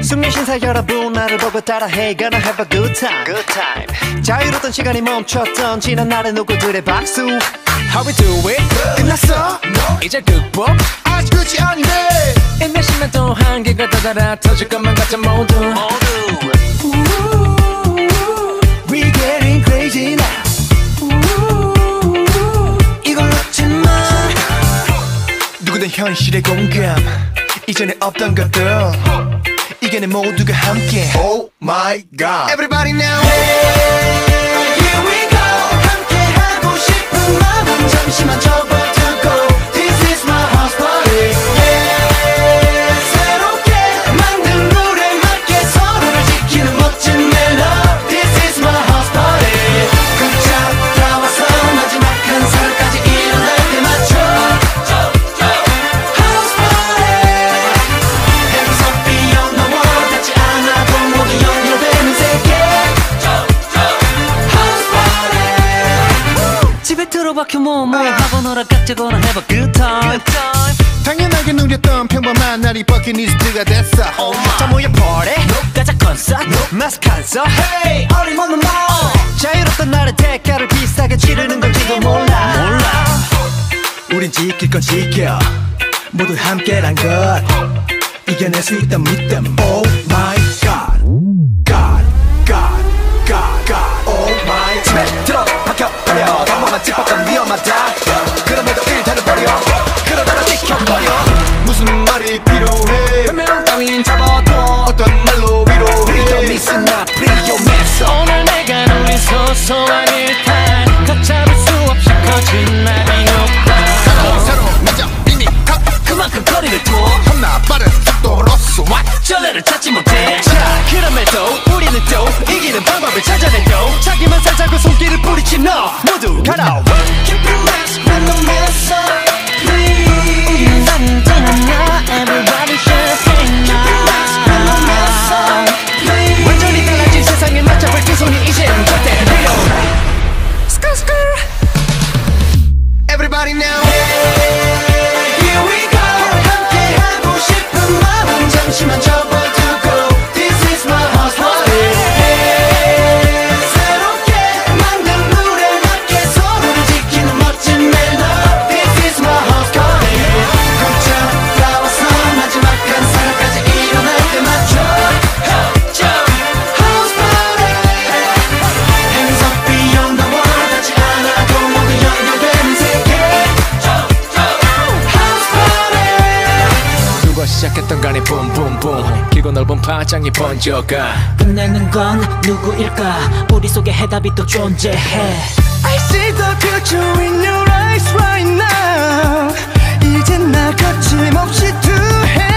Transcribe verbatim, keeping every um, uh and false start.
숙명신사 여러분 나를 보고 따라해 Gonna have a good time, good time. 자유로웠던 시간이 멈췄던 지난 날의 누구들의 박수 How we do it? 끝났어? No. 이제 극복? 아직 끝이 아닌데 이 몇십년 동안 한계가 다다라 터질 것만 같은 모두 모두 We getting crazy now 이걸 놓지 마 누구든 현실의 공감 이전에 없던 것들 이게 내 모두가 함께 Oh my god Everybody now Hey, here we go 함께 하고 싶은 마음 잠시만 접어두고 This is my house party Yeah 새롭게 만든 룰에 맞게 서로를 지키는 멋진 멜로 This is my house party 걷잡 나와서 마지막 한 살까지 일어날 때 맞춰 House party Hands up beyond the wall 닿지 않아도 모두 연결되는 세계 House party 집에 들어박혀 뭐뭐 하고 놀아 각자거나 have a good time 당연하게 누렸던 평범한 날이 버킷리스트가 됐어 자 모여 party 가자 콘서트 마스크 안 써 Hey 어림없는 말 자유롭던 날의 대가를 비싸게 치르는 건지도 몰라 몰라 우린 지킬 건 지켜 모두 함께란 것 이겨낼 수 있다 믿음 Oh my god God God God God Oh my 집에 들어 박혀버려 단번만 찝었던 위험하다 그럼에도 일단은 버려 그러다가 지켜버려 무슨 말이 필요해 변명 따윈 잡아둬 어떤 말로 위로해 Please listen up please your mess 오늘 내가 누린 소소한 일탈 걷잡을 수 없이 커진 나의 욕망 새로운 문장 이미 컷 그만큼 거리를 둬 겁나 빠른 속도로서 What 전례를 찾지 못해 자 그럼에도 우리는 또 이기는 방법을 찾아내도 자기만 살자고 손길을 뿌리친 너 모두 가라 Keep your mask when the mess up Please 우리는 남자나 Everybody should sing now Keep your mask when the mess up Please 완전히 달라진 세상에 맞춰볼 두 손이 이젠 절대 필요 Skr skr Everybody now Here we go 함께 하고 싶은 마음 잠시만 접어두고 This is my house party 새롭게 만든 룰에 맞게 서로를 지키는 멋진 멜로 This is my house party 걷잡 나와서 마지막 한 살까지 일어날 때 맞춰 House party Hands up beyond the wall 닿지 않아도 모두 연결되는 세계 House party 누가 시작했던 간에 붐붐붐 길고 넓은 파장이 번져가 끝내는 건 누구일까 우리 속에 해답이 또 존재해 I see the future in your eyes right now 이젠 나 거침없이 두 hand